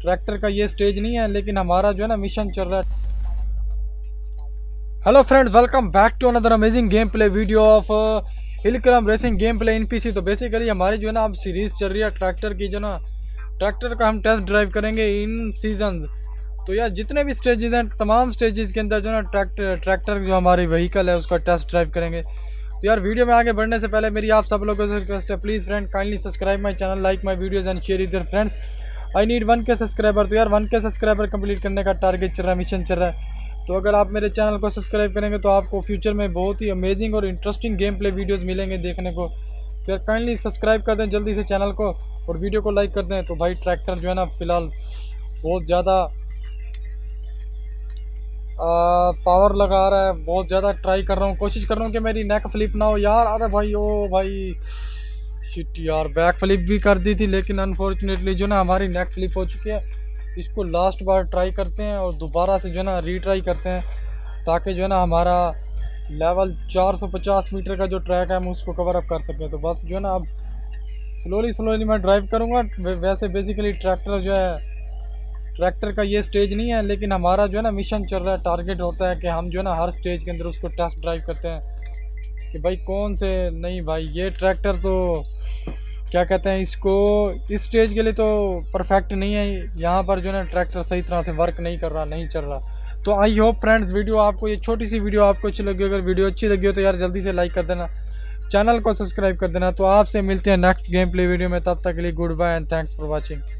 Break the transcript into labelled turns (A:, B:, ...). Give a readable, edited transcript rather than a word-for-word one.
A: Tractor का ये stage नहीं है, लेकिन हमारा जो है ना मिशन चल रहा है। Hello friends, welcome back to another amazing game play video of hill climb racing game play in PC. तो बेसिकली हमारी जो है ना अब सीरीज चल रही है ट्रैक्टर की, जो ना ट्रैक्टर का हम टेस्ट ड्राइव करेंगे इन सीजन्स। तो यार जितने भी स्टेजेस हैं, तमाम स्टेजेस के अंदर जो ना ट्रैक्टर जो हमारी व्हीकल है उसका टेस्ट ड्राइव करेंगे। तो यार वीडियो में आगे बढ़ने से पहले मेरी आप सब लोगों से रिक्वेस्ट है, please friend kindly subscribe my channel, like my videos and share with your friends. I need 1K subscriber. तो यार 1K सब्सक्राइबर कंप्लीट करने का टारगेट चल रहा है, मिशन चल रहा है। तो अगर आप मेरे चैनल को सब्सक्राइब करेंगे तो आपको फ्यूचर में बहुत ही अमेजिंग और इंटरेस्टिंग गेम प्ले वीडियोज़ मिलेंगे देखने को। तो यार काइंडली सब्सक्राइब कर दें जल्दी से चैनल को और वीडियो को लाइक कर दें। तो भाई ट्रैक्टर जो है ना फ़िलहाल बहुत ज़्यादा पावर लगा रहा है, बहुत ज़्यादा ट्राई कर रहा हूँ, कोशिश कर रहा हूँ कि मेरी नेक फ्लिप ना हो यार। अरे भाई ओ भाई शिट यार, बैक फ्लिप भी कर दी थी लेकिन अनफॉर्चुनेटली जो ना हमारी नेक फ्लिप हो चुकी है। इसको लास्ट बार ट्राई करते हैं और दोबारा से जो है ना रीट्राई करते हैं, ताकि जो है ना हमारा लेवल 450 मीटर का जो ट्रैक है हम उसको कवर अप कर सकें। तो बस जो है ना अब स्लोली मैं ड्राइव करूँगा। वैसे बेसिकली ट्रैक्टर जो है, ट्रैक्टर का ये स्टेज नहीं है, लेकिन हमारा जो है ना मिशन चल रहा है, टारगेट होता है कि हम जो है ना हर स्टेज के अंदर उसको टेस्ट ड्राइव करते हैं कि भाई कौन से। नहीं भाई ये ट्रैक्टर तो क्या कहते हैं इसको, इस स्टेज के लिए तो परफेक्ट नहीं है। यहाँ पर जो है ना ट्रैक्टर सही तरह से वर्क नहीं कर रहा, नहीं चल रहा। तो आई होप फ्रेंड्स वीडियो आपको, ये छोटी सी वीडियो आपको अच्छी लगी। अगर वीडियो अच्छी लगी हो तो यार जल्दी से लाइक कर देना, चैनल को सब्सक्राइब कर देना। तो आपसे मिलते हैं नेक्स्ट गेम प्ले वीडियो में, तब तक के लिए good bye and thanks for watching.